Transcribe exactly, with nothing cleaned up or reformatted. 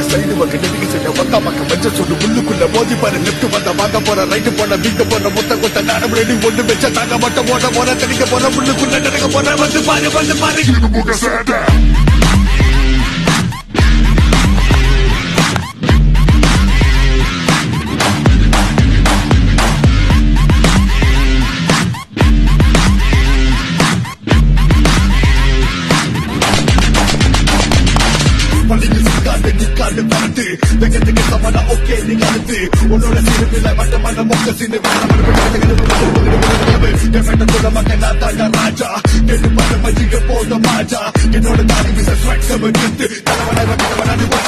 side வகை நெடுக்கு செஞ்ச ஒத்தா பக்கம் வச்ச சொல்லு உள்ளுக்குள்ள மோதி பாரு லெப்ட் வந்த வாங்க போற ரைட்டு போன வீட்டு போன முத்த கொத்த நாடம் ரெடி ஒண்ணு வச்ச தாங்க மட்டும் ஓட போற தனிக்க போற உள்ளுக்குள்ள நடக்க போற வந்து பாரு வந்து பாரு நிக்காண்டு பறந்து வெக்கத்துக்கு சமனா ஓகே நீங்க அடுத்து உன்னோட சிறுபில மட்டமான மொக்க சிந்து ராஜா கெட்டு பண்ண மஜிக போத மாஜா என்னோட தாடி விச ஸ்ட்ரைக் செவன் தலைவன